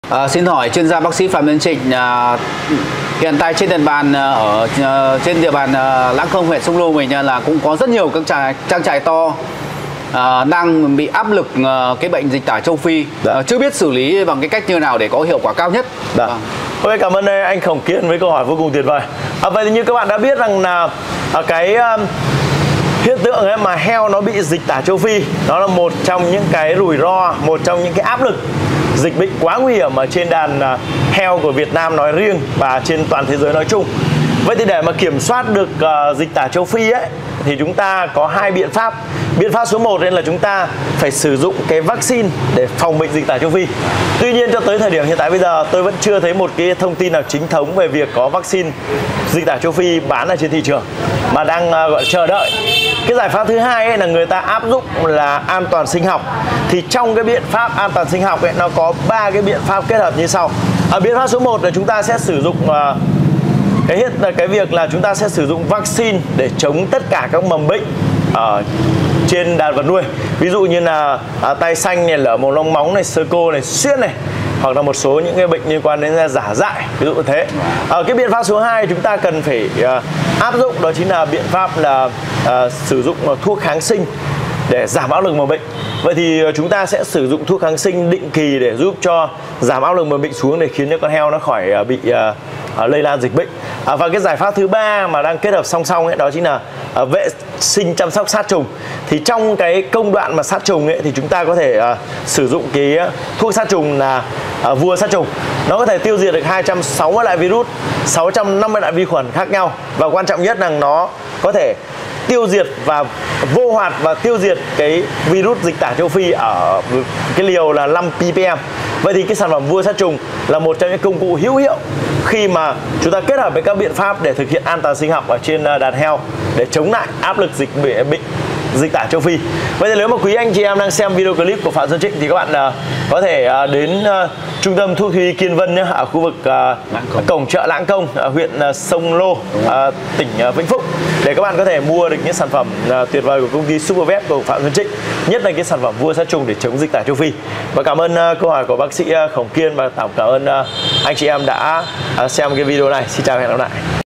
Xin hỏi chuyên gia bác sĩ Phạm Nhân Trịnh, hiện tại trên địa bàn trên địa bàn Lãng Công, huyện Sông Lô mình là cũng có rất nhiều các trang trại to đang bị áp lực cái bệnh dịch tả châu Phi, chưa biết xử lý bằng cái cách như nào để có hiệu quả cao nhất. Ok, cảm ơn anh Khổng Kiên với câu hỏi vô cùng tuyệt vời. Vậy thì như các bạn đã biết rằng là cái hiện tượng ấy mà heo nó bị dịch tả châu Phi, đó là một trong những cái rủi ro, một trong những cái áp lực dịch bệnh quá nguy hiểm ở trên đàn heo của Việt Nam nói riêng và trên toàn thế giới nói chung. Vậy thì để mà kiểm soát được dịch tả châu Phi ấy, thì chúng ta có hai biện pháp. Biện pháp số 1 là chúng ta phải sử dụng cái vaccine để phòng bệnh dịch tả châu Phi. Tuy nhiên cho tới thời điểm hiện tại bây giờ tôi vẫn chưa thấy một cái thông tin nào chính thống về việc có vaccine dịch tả châu Phi bán ở trên thị trường, mà đang gọi chờ đợi. Cái giải pháp thứ hai ấy là người ta áp dụng là an toàn sinh học. Thì trong cái biện pháp an toàn sinh học ấy, nó có 3 cái biện pháp kết hợp như sau. Biện pháp số 1 là chúng ta sẽ sử dụng cái việc là chúng ta sẽ sử dụng vaccine để chống tất cả các mầm bệnh ở trên đàn vật nuôi. Ví dụ như là tai xanh này, lở mồm long móng này, sơ cô này, suyễn này, hoặc là một số những cái bệnh liên quan đến giả dại, ví dụ như thế. Cái biện pháp số 2 chúng ta cần phải áp dụng, đó chính là biện pháp là sử dụng thuốc kháng sinh để giảm áp lực mầm bệnh. Vậy thì chúng ta sẽ sử dụng thuốc kháng sinh định kỳ để giúp cho giảm áp lực mầm bệnh xuống, để khiến cho con heo nó khỏi bị lây lan dịch bệnh. Và cái giải pháp thứ 3 mà đang kết hợp song song ấy, đó chính là vệ sinh chăm sóc sát trùng. Thì trong cái công đoạn mà sát trùng ấy, thì chúng ta có thể sử dụng cái thuốc sát trùng là vua sát trùng. Nó có thể tiêu diệt được 260 loại virus, 650 loại vi khuẩn khác nhau, và quan trọng nhất là nó có thể tiêu diệt và vô hoạt và tiêu diệt cái virus dịch tả châu Phi ở cái liều là 5 ppm. Vậy thì cái sản phẩm vua sát trùng là một trong những công cụ hữu hiệu khi mà chúng ta kết hợp với các biện pháp để thực hiện an toàn sinh học ở trên đàn heo để chống lại áp lực bệnh dịch tả châu Phi. Vậy thì nếu mà quý anh chị em đang xem video clip của Phạm Xuân Trịnh thì các bạn có thể đến trung tâm thuốc thú y Kiên Vân nhé, ở khu vực cổng chợ Lãng Công, huyện Sông Lô, tỉnh Vĩnh Phúc, để các bạn có thể mua được những sản phẩm tuyệt vời của công ty Supervet của Phạm Xuân Trịnh, nhất là cái sản phẩm vua sát trùng để chống dịch tả châu Phi. Và cảm ơn câu hỏi của bác sĩ Khổng Kiên, và cảm ơn anh chị em đã xem cái video này. Xin chào và hẹn gặp lại.